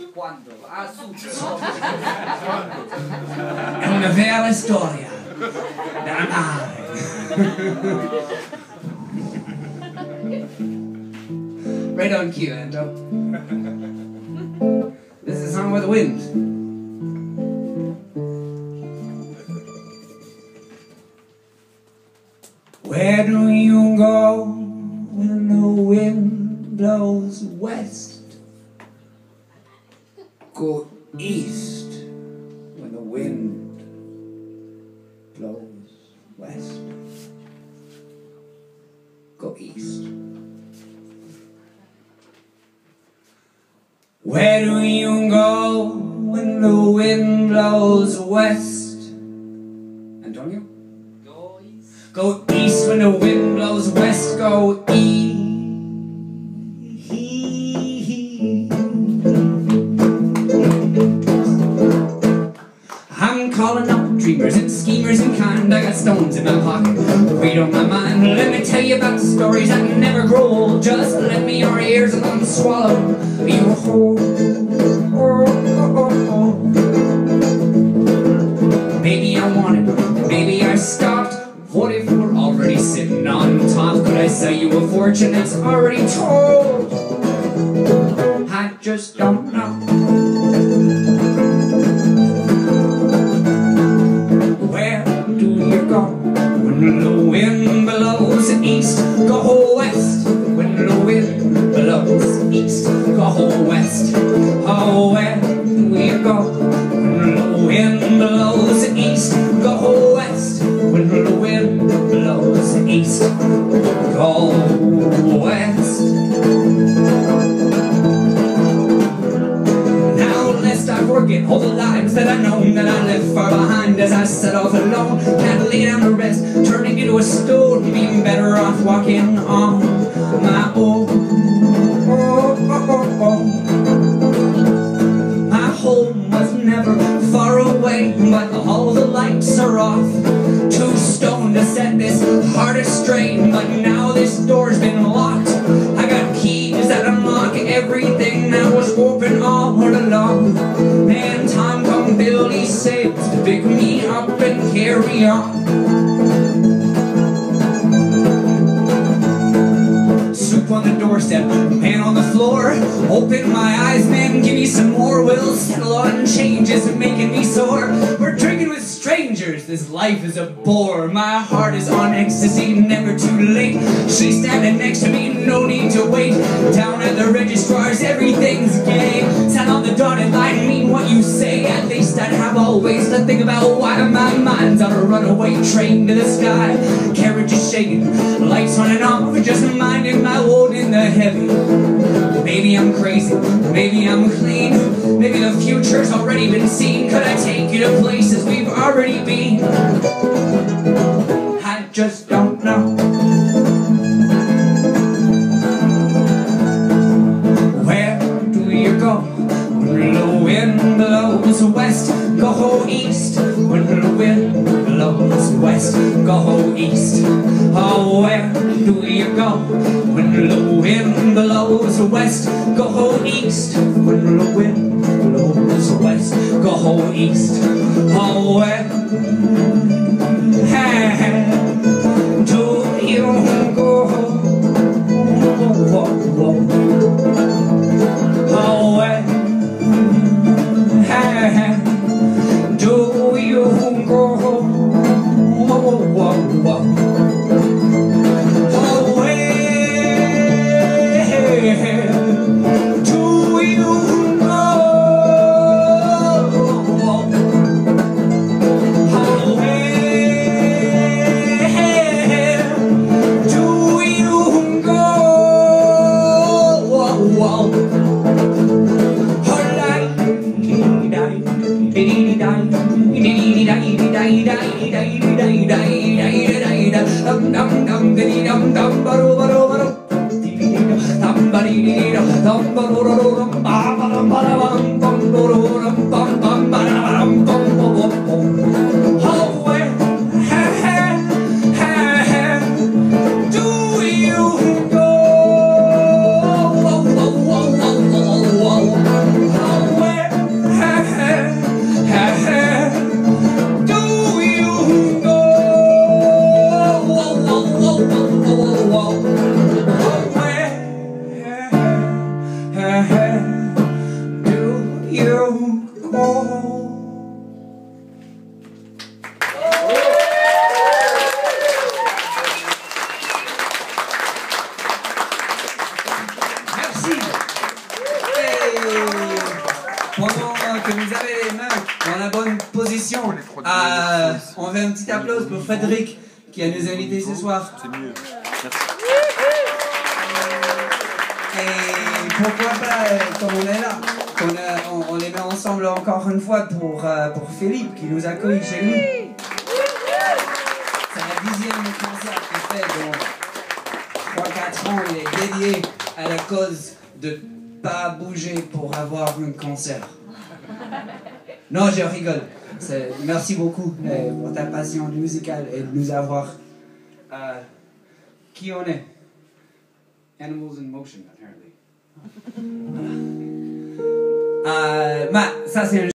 quando? Ah, subito. È una vera storia della nave. Right on cue, Ando. This is a song with the wind. Where do you go when the wind blows west? Go east when the wind blows west. Go east. Where do you go when the wind blows west? Antonio? Go east. Go east when the wind blows west. Go east. I'm calling up dreamers and schemers and kind. I got stones in my pocket, weight on my mind. Let me tell you about stories that never grow old. Just let me your ears and let them swallow you whole. Maybe I wanted, maybe I stopped. What if we're already sitting on top? Could I sell you a fortune that's already told? I just don't know. Where do you go when the wind blows east? Go west when the wind blows east. Go west. Oh, where do you go when the wind blows east? Go west when the wind blows east. Go west. Now lest I forget all the lives that I know, that I left far behind as I set off alone. Can't lay down to rest, turning into a stone, being better off walking on my own. My home was never far away, but all the lights are off. Too stoned to set this heart astray, but now this door's been locked. I got keys that unlock everything that was open all along. Man, time come Billy Sails to pick me up and carry on. Soup on the doorstep, pan on the floor. Open my eyes, man, give me some more. We'll settle on changes making me sore. We're drinking with strangers, this life is a bore. My heart is on ecstasy, never too late. She's standing next to me, no need to wait. Down at the registrars, everything's gay. Sat on the dotted line, mean what you say. At least I'd have always to think about why my mind's on a runaway train to the sky. Carriage is shaking, lights on and off, just minding my load in the heavy. Maybe I'm crazy, maybe I'm clean, maybe the future's already been seen. Could I take you to places we've already been? I just don't know. Where do you go when the wind blows west? Go east when the wind blows west. Go east. Oh, where do you go when the wind blows west? Go east when the wind blows west. Go east. Oh, where do you go? Oh, where do you go? Oh, l'émission. On fait un petit applause pour Frédéric qui a nous invité ce soir. C'est mieux. Merci. Et pourquoi pas, comme on est là, on les met ensemble encore une fois pour Philippe qui nous accueille chez lui. C'est la 10e concert qu'il fait dans 3-4 ans. Il est dédié à la cause de pas bouger pour avoir un concert. Non, je rigole. Merci beaucoup pour ta passion musicale et de nous avoir... qui on est? Animals in Motion, apparently. Ça c'est un